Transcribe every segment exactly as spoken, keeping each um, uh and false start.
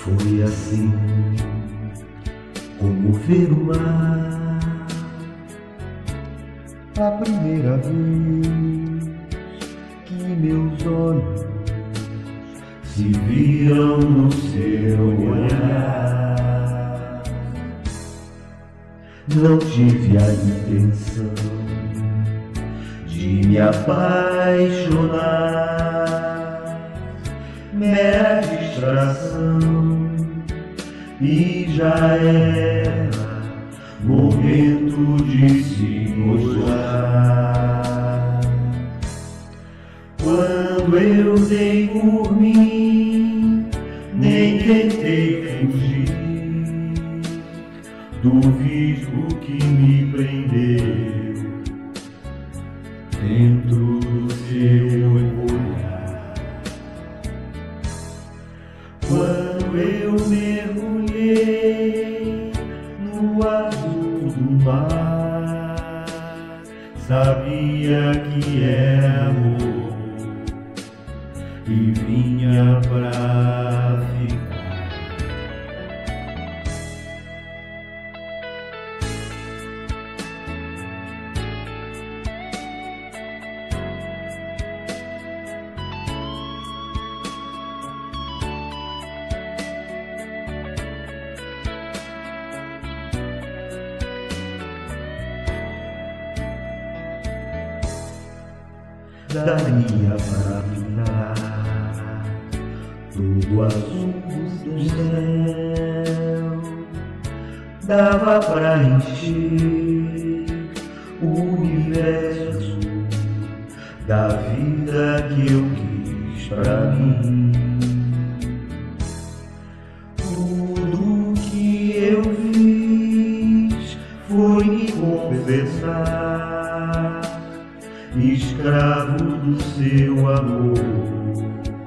Foi assim como ver o mar a primeira vez que meus olhos se viram no seu olhar. Não tive a intenção de me apaixonar, mera distração, e já era momento de se mostrar. Quando eu dei por mim, nem tentei fugir do visgo que me prendeu dentro do seu olhar. Quando eu mergulhei no azul do mar, sabia que era amor e vinha pra ficar. Daria para mirar todo azul do céu, dava para encher o universo da vida que eu quis pra mim. Tudo que eu fiz foi me confessar, escravo do seu amor,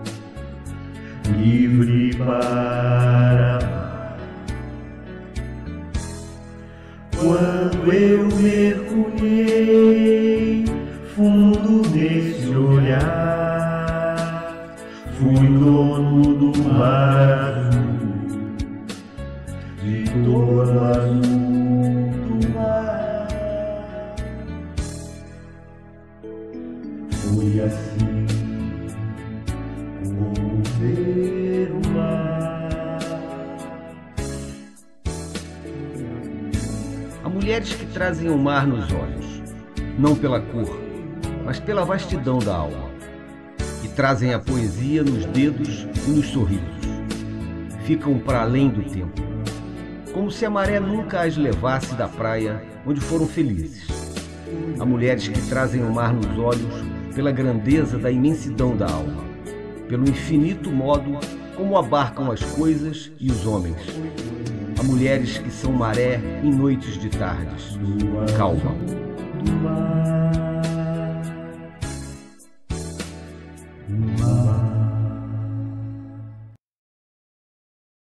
livre para amar. Quando eu mergulhei fundo nesse olhar, fui dono do mar azul, de todo azul do mar. Foi assim como ver o mar. Há mulheres que trazem o mar nos olhos, não pela cor, mas pela vastidão da alma, e trazem a poesia nos dedos e nos sorrisos. Ficam para além do tempo, como se a maré nunca as levasse da praia onde foram felizes. Há mulheres que trazem o mar nos olhos pela grandeza da imensidão da alma, pelo infinito modo como abarcam as coisas e os homens. Há mulheres que são maré em noites de tardes, calma.